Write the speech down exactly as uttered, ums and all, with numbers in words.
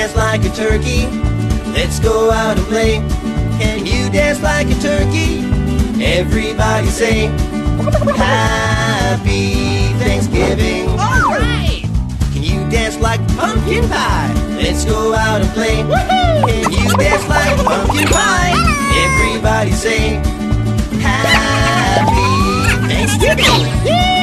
dance like a turkey? Let's go out and play. Can you dance like a turkey? Everybody say, Happy Thanksgiving. All right! Can you dance like pumpkin pie? Let's go out and play. Woohoo! Can you dance like pumpkin pie? Everybody say, Happy Thanksgiving. Yeah!